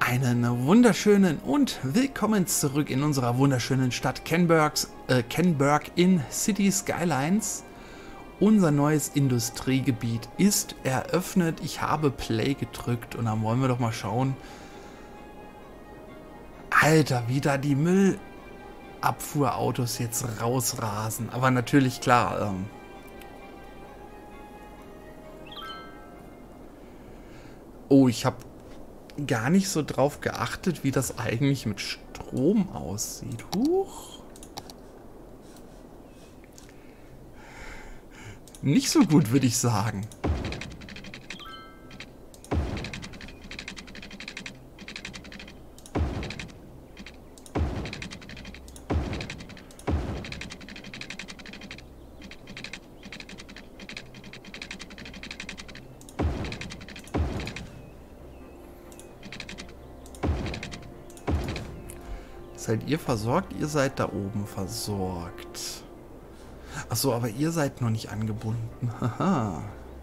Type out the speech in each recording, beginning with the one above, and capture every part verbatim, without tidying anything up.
Einen wunderschönen und willkommen zurück in unserer wunderschönen Stadt Kenburgs, äh, Kenburg in City Skylines. Unser neues Industriegebiet ist eröffnet. Ich habe Play gedrückt und dann wollen wir doch mal schauen. Alter, wie da die Müllabfuhrautos jetzt rausrasen. Aber natürlich klar. Ähm, oh, ich habe gar nicht so drauf geachtet, wie das eigentlich mit Strom aussieht. Huch. Nicht so gut, würde ich sagen. Seid ihr versorgt? Ihr seid da oben versorgt. Achso, aber ihr seid noch nicht angebunden. Haha.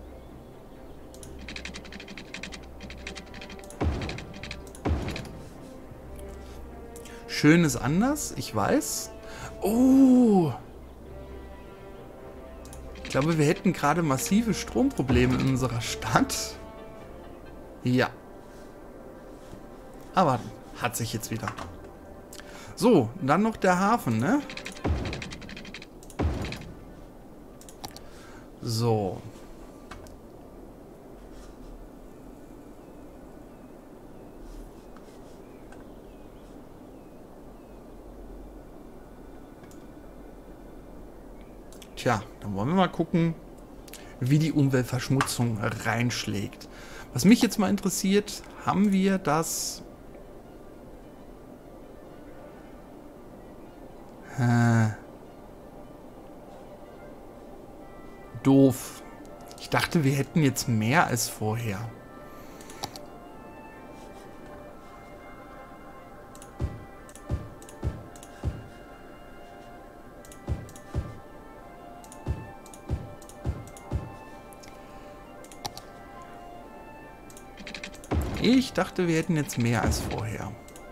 Schön ist anders, ich weiß. Oh! Ich glaube, wir hätten gerade massive Stromprobleme in unserer Stadt. Ja. Aber hat sich jetzt wieder. So, dann noch der Hafen, ne? So. Tja, dann wollen wir mal gucken, wie die Umweltverschmutzung reinschlägt. Was mich jetzt mal interessiert, haben wir das... Äh, doof. Ich dachte, wir hätten jetzt mehr als vorher. Ich dachte, wir hätten jetzt mehr als vorher.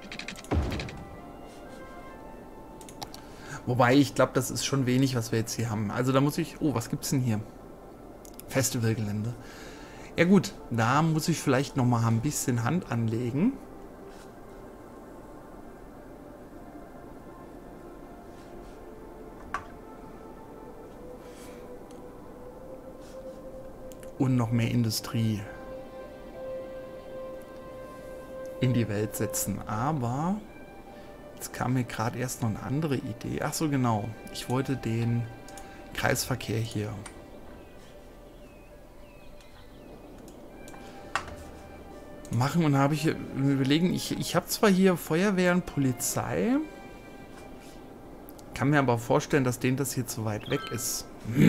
Wobei, ich glaube, das ist schon wenig, was wir jetzt hier haben. Also da muss ich... Oh, was gibt's denn hier? Festivalgelände. Ja gut, da muss ich vielleicht noch mal ein bisschen Hand anlegen. Und noch mehr Industrie in die Welt setzen. Aber... Jetzt kam mir gerade erst noch eine andere Idee. Ach so, genau. Ich wollte den Kreisverkehr hier machen. Und da habe ich überlegen, ich, ich habe zwar hier Feuerwehr und Polizei, kann mir aber vorstellen, dass denen das hier zu weit weg ist.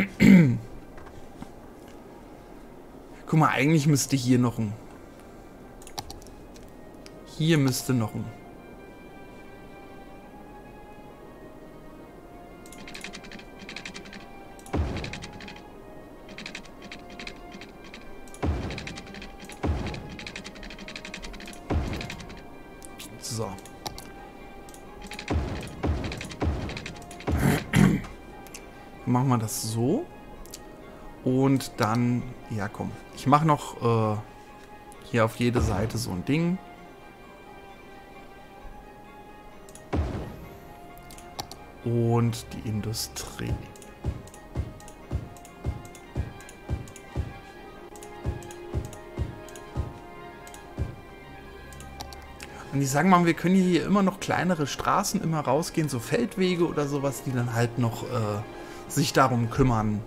Guck mal, eigentlich müsste hier noch ein... Hier müsste noch ein... So. Machen wir das so. Und dann, ja komm, ich mache noch äh, hier auf jede Seite so ein Ding. Und die Industrie. Und ich sage mal, wir können hier immer noch kleinere Straßen immer rausgehen, so Feldwege oder sowas, die dann halt noch äh, sich darum kümmern.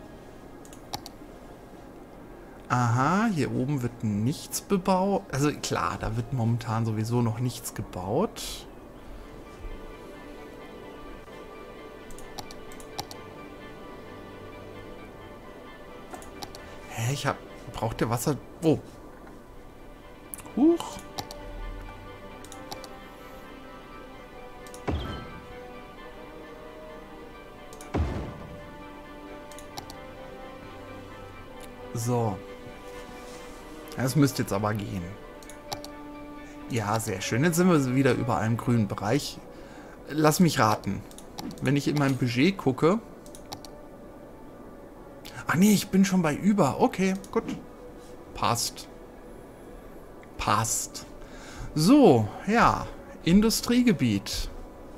Aha, hier oben wird nichts bebaut. Also klar, da wird momentan sowieso noch nichts gebaut. Hä, ich hab... Braucht der Wasser... Oh. Huch. So. Das müsste jetzt aber gehen. Ja, sehr schön. Jetzt sind wir wieder überall im grünen Bereich. Lass mich raten. Wenn ich in mein Budget gucke... Ach nee, ich bin schon bei über. Okay, gut. Passt. Passt. So, ja. Industriegebiet.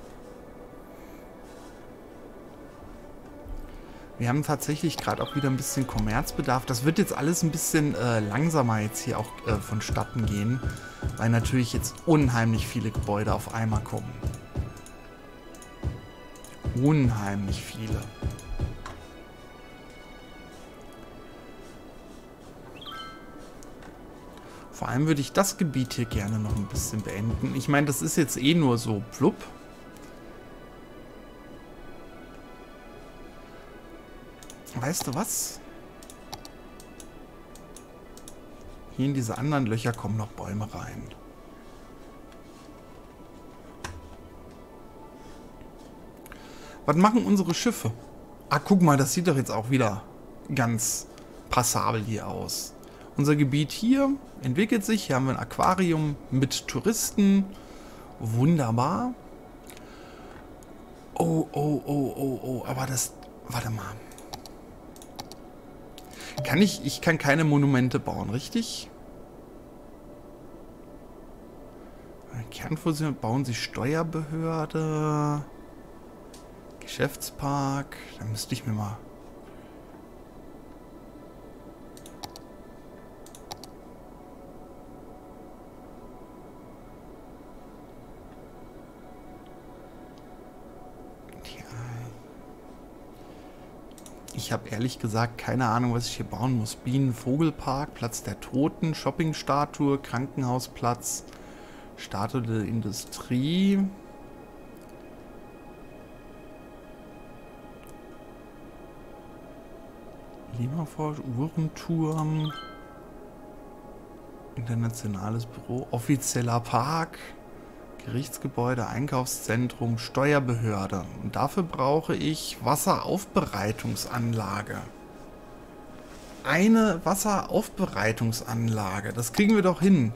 Wir haben tatsächlich gerade auch wieder ein bisschen Kommerzbedarf. Das wird jetzt alles ein bisschen äh, langsamer jetzt hier auch äh, vonstatten gehen, weil natürlich jetzt unheimlich viele Gebäude auf einmal kommen. Unheimlich viele. Vor allem würde ich das Gebiet hier gerne noch ein bisschen beenden. Ich meine, das ist jetzt eh nur so plupp. Weißt du was? Hier in diese anderen Löcher kommen noch Bäume rein. Was machen unsere Schiffe? Ah, guck mal, das sieht doch jetzt auch wieder ganz passabel hier aus. Unser Gebiet hier entwickelt sich. Hier haben wir ein Aquarium mit Touristen. Wunderbar. Oh, oh, oh, oh, oh. Aber das... Warte mal. Kann ich... Ich kann keine Monumente bauen, richtig? Kernfusion. Bauen Sie Steuerbehörde. Geschäftspark. Da müsste ich mir mal... Ich habe ehrlich gesagt keine Ahnung, was ich hier bauen muss. Bienen-Vogelpark, Platz der Toten, Shoppingstatue, Krankenhausplatz, Statue der Industrie. Klimaforsch, Uhrenturm, internationales Büro, offizieller Park, Gerichtsgebäude, Einkaufszentrum, Steuerbehörde. Und dafür brauche ich Wasseraufbereitungsanlage. Eine Wasseraufbereitungsanlage. Das kriegen wir doch hin.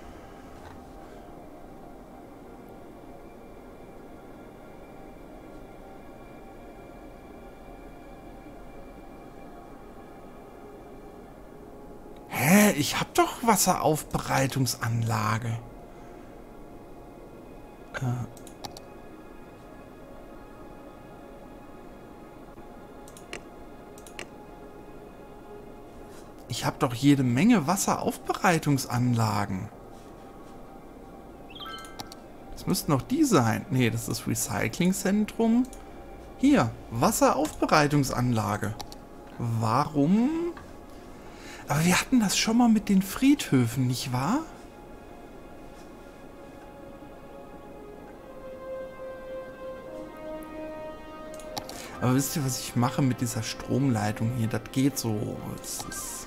Hä? Ich hab doch Wasseraufbereitungsanlage. Ich habe doch jede Menge Wasseraufbereitungsanlagen. Das müssten noch die sein. Nee, das ist das Recyclingzentrum. Hier, Wasseraufbereitungsanlage. Warum? Aber wir hatten das schon mal mit den Friedhöfen, nicht wahr? Aber wisst ihr, was ich mache mit dieser Stromleitung hier? Das geht so. Es ist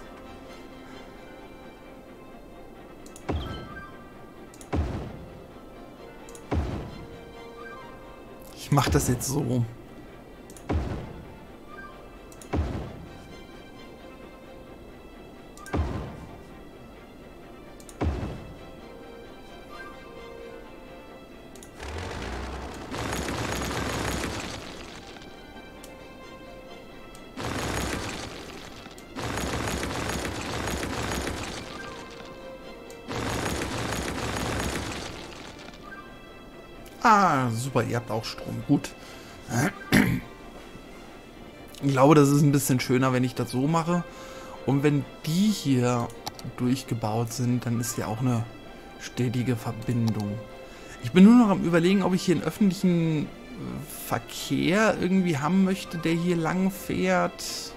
ich mache das jetzt so. Ah, super, ihr habt auch Strom. Gut. Ich glaube, das ist ein bisschen schöner, wenn ich das so mache. Und wenn die hier durchgebaut sind, dann ist ja auch eine stetige Verbindung. Ich bin nur noch am Überlegen, ob ich hier einen öffentlichen Verkehr irgendwie haben möchte, der hier lang fährt.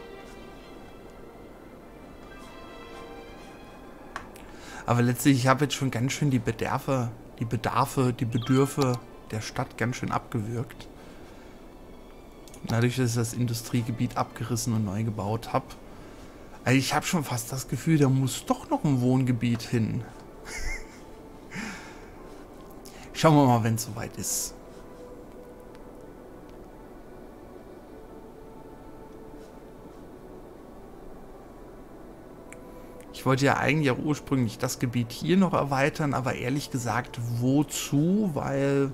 Aber letztlich, ich habe jetzt schon ganz schön die Bedarfe, die Bedarfe, die Bedürfe der Stadt ganz schön abgewürgt. Dadurch, dass ich das Industriegebiet abgerissen und neu gebaut habe. Also ich habe schon fast das Gefühl, da muss doch noch ein Wohngebiet hin. Schauen wir mal, wenn es soweit ist. Ich Ich wollte ja eigentlich auch ursprünglich das Gebiet hier noch erweitern, aber ehrlich gesagt, wozu? Weil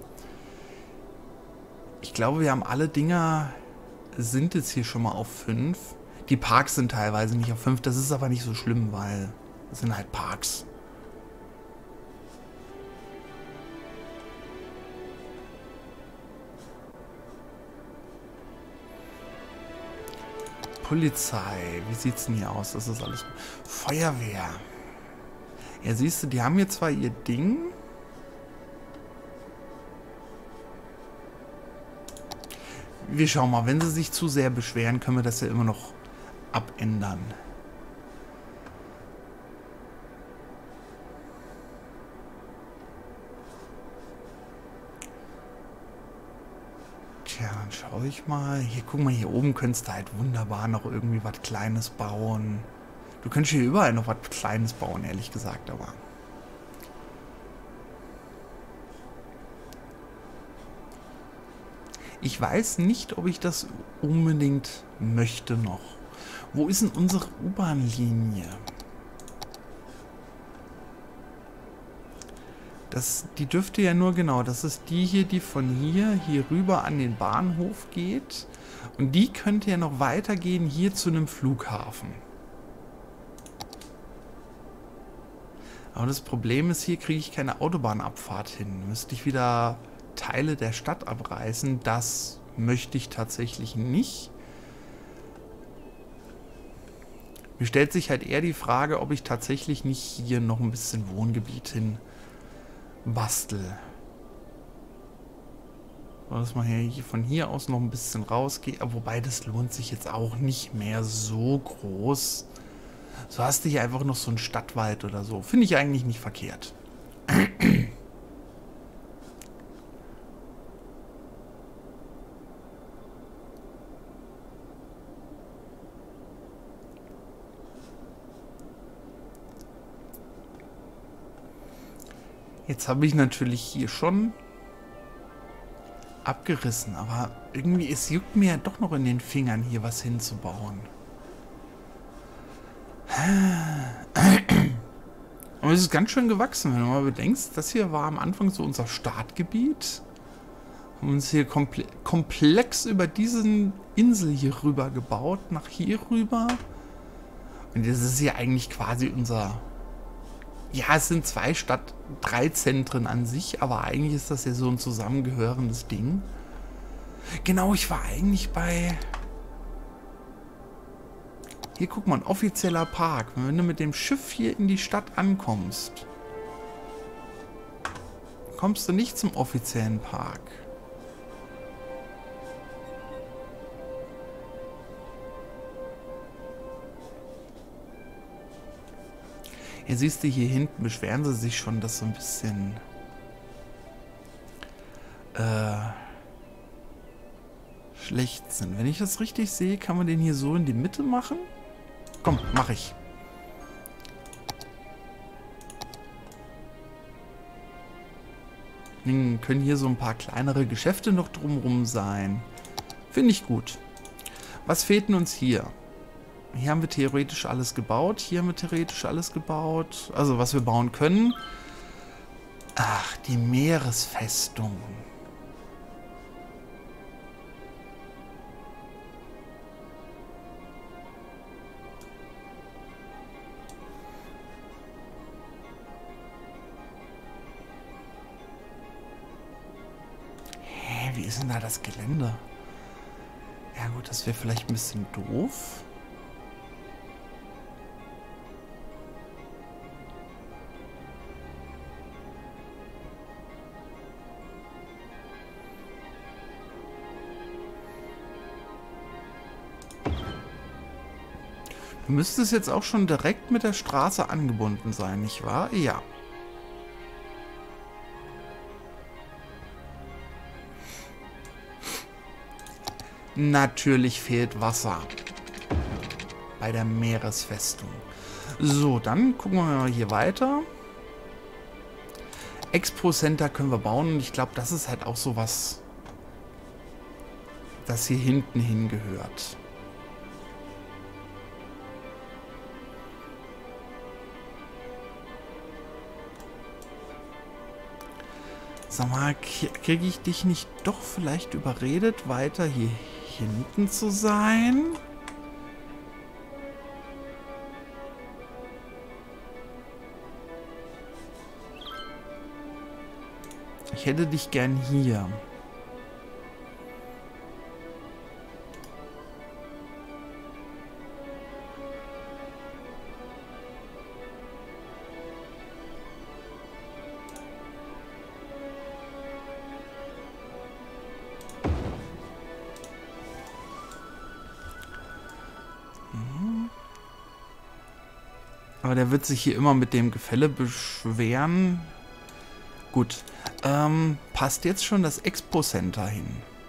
ich glaube, wir haben alle Dinger, sind jetzt hier schon mal auf fünf. Die Parks sind teilweise nicht auf fünf, das ist aber nicht so schlimm, weil es sind halt Parks. Polizei, wie sieht's denn hier aus? Das ist alles gut. Feuerwehr. Ja, siehst du, die haben hier zwar ihr Ding. Wir schauen mal, wenn sie sich zu sehr beschweren, können wir das ja immer noch abändern. Tja, dann schaue ich mal. Hier, guck mal, hier oben könntest du halt wunderbar noch irgendwie was Kleines bauen. Du könntest hier überall noch was Kleines bauen, ehrlich gesagt, aber... Ich weiß nicht, ob ich das unbedingt möchte noch. Wo ist denn unsere U-Bahn-Linie? Das, die dürfte ja nur, genau, das ist die hier, die von hier, hier rüber an den Bahnhof geht. Und die könnte ja noch weitergehen hier zu einem Flughafen. Aber das Problem ist, hier kriege ich keine Autobahnabfahrt hin. Müsste ich wieder Teile der Stadt abreißen. Das möchte ich tatsächlich nicht. Mir stellt sich halt eher die Frage, ob ich tatsächlich nicht hier noch ein bisschen Wohngebiet hin bastel. Dass man hier von hier aus noch ein bisschen rausgeht. Wobei, das lohnt sich jetzt auch nicht mehr so groß. So hast du hier einfach noch so einen Stadtwald oder so. Finde ich eigentlich nicht verkehrt. Jetzt habe ich natürlich hier schon abgerissen, aber irgendwie, es juckt mir ja doch noch in den Fingern, hier was hinzubauen. Aber es ist ganz schön gewachsen, wenn du mal bedenkst, das hier war am Anfang so unser Startgebiet. Haben uns hier komple komplex über diesen Insel hier rüber gebaut, nach hier rüber. Und das ist hier eigentlich quasi unser... Ja, es sind zwei Stadt, drei Zentren an sich, aber eigentlich ist das ja so ein zusammengehörendes Ding. Genau, ich war eigentlich bei... Hier, guck mal, ein offizieller Park. Wenn du mit dem Schiff hier in die Stadt ankommst, kommst du nicht zum offiziellen Park. Hier siehst du, hier hinten beschweren sie sich schon, dass so ein bisschen äh, schlecht sind. Wenn ich das richtig sehe, kann man den hier so in die Mitte machen. Komm, mach ich. Dann können hier so ein paar kleinere Geschäfte noch drumherum sein. Finde ich gut. Was fehlt denn uns hier? Hier haben wir theoretisch alles gebaut. Hier haben wir theoretisch alles gebaut. Also was wir bauen können. Ach, die Meeresfestung. Hä, wie ist denn da das Gelände? Ja gut, das wäre vielleicht ein bisschen doof. Müsste es jetzt auch schon direkt mit der Straße angebunden sein, nicht wahr? Ja. Natürlich fehlt Wasser bei der Meeresfestung. So, dann gucken wir mal hier weiter. Expo Center können wir bauen und ich glaube, das ist halt auch sowas, das hier hinten hingehört. Sag mal, kriege ich dich nicht doch vielleicht überredet, weiter hier hinten zu sein? Ich hätte dich gern hier. Aber der wird sich hier immer mit dem Gefälle beschweren. Gut. Ähm, passt jetzt schon das Expo Center hin?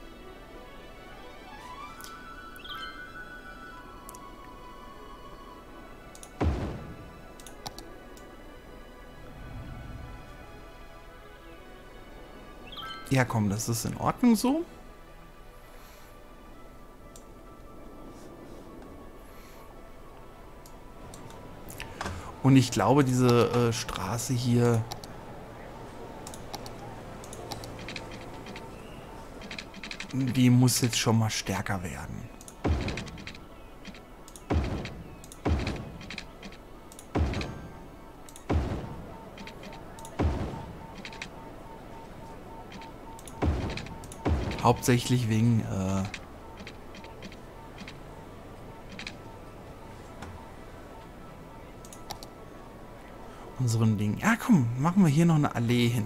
Ja, komm, das ist in Ordnung so. Und ich glaube, diese äh, Straße hier... Die muss jetzt schon mal stärker werden. Hauptsächlich wegen... Äh, unseren Ding. Ja, komm, machen wir hier noch eine Allee hin.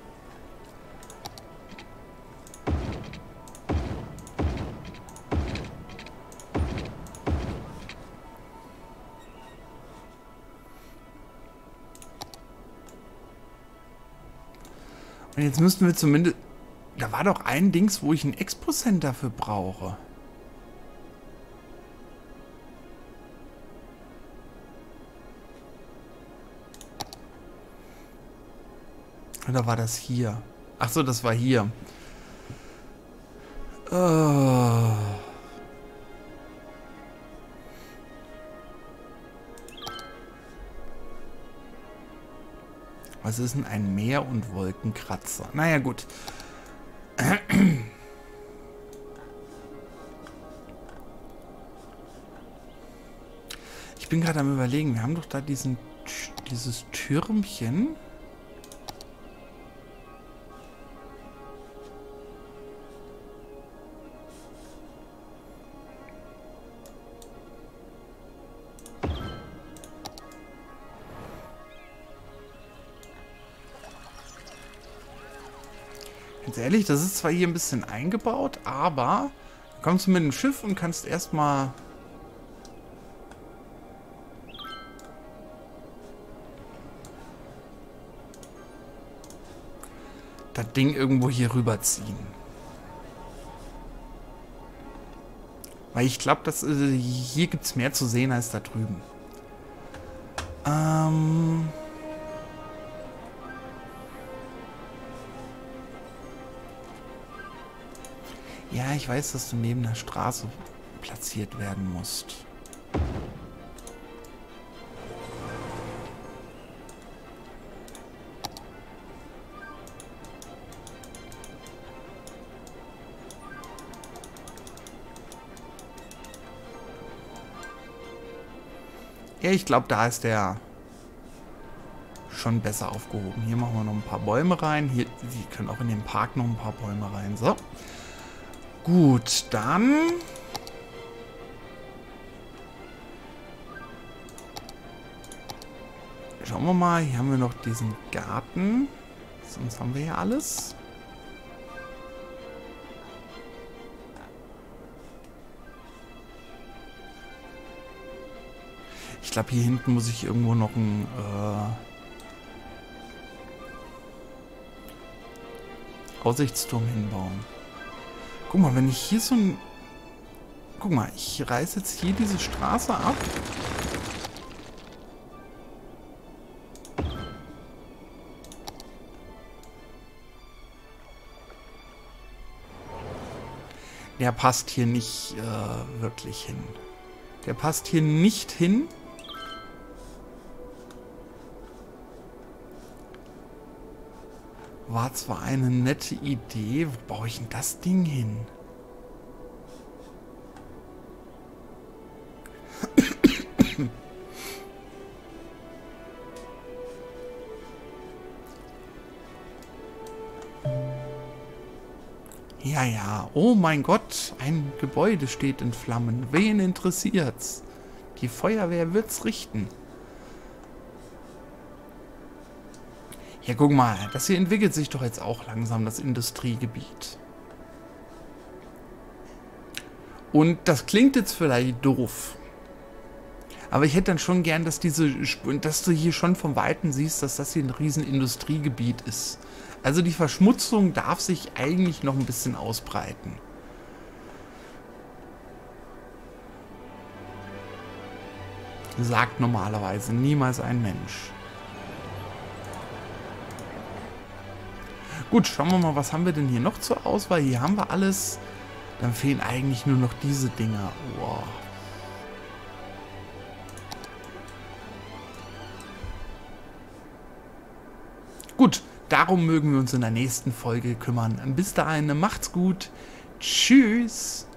Und jetzt müssten wir zumindest... Da war doch ein Dings, wo ich ein Expo-Center für brauche. Oder war das hier? Ach so, das war hier. Oh. Was ist denn ein Meer- und Wolkenkratzer? Naja, gut. Ich bin gerade am Überlegen, wir haben doch da diesen, dieses Türmchen. Ganz ehrlich, das ist zwar hier ein bisschen eingebaut, aber du kommst mit dem Schiff und kannst erstmal das Ding irgendwo hier rüberziehen. Weil ich glaube, dass äh, hier gibt es mehr zu sehen als da drüben. Ähm... Ja, ich weiß, dass du neben der Straße platziert werden musst. Ja, ich glaube, da ist der schon besser aufgehoben. Hier machen wir noch ein paar Bäume rein. Hier, die können auch in den Park noch ein paar Bäume rein. So. Gut, dann... Schauen wir mal, hier haben wir noch diesen Garten. Sonst haben wir ja alles. Ich glaube, hier hinten muss ich irgendwo noch ein... Äh, Aussichtsturm hinbauen. Guck mal, wenn ich hier so ein... Guck mal, ich reiße jetzt hier diese Straße ab. Der passt hier nicht äh, wirklich hin. Der passt hier nicht hin. War zwar eine nette Idee. Wo baue ich denn das Ding hin? Ja, ja. Oh mein Gott, ein Gebäude steht in Flammen. Wen interessiert's? Die Feuerwehr wird's richten. Ja, guck mal. Das hier entwickelt sich doch jetzt auch langsam, das Industriegebiet. Und das klingt jetzt vielleicht doof. Aber ich hätte dann schon gern, dass diese, dass du hier schon vom Weiten siehst, dass das hier ein riesen Industriegebiet ist. Also die Verschmutzung darf sich eigentlich noch ein bisschen ausbreiten. Sagt normalerweise niemals ein Mensch. Gut, schauen wir mal, was haben wir denn hier noch zur Auswahl? Hier haben wir alles. Dann fehlen eigentlich nur noch diese Dinger. Wow. Gut, darum mögen wir uns in der nächsten Folge kümmern. Bis dahin, macht's gut. Tschüss.